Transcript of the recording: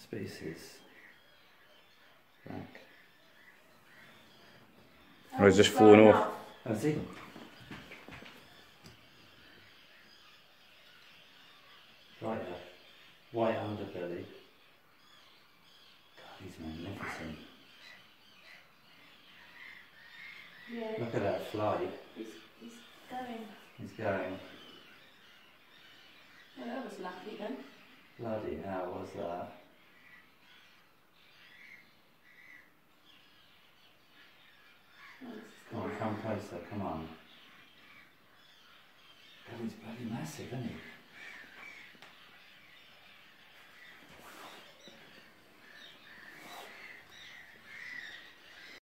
species. Black. Oh, he's just fallen off. Oh, see? Right there. White underbelly. God, he's magnificent. Yeah. Look at that flight. He's going. He's going. Well, that was lucky then. Bloody hell, what's that? Come on, come closer, come on. God, he's bloody massive, isn't he?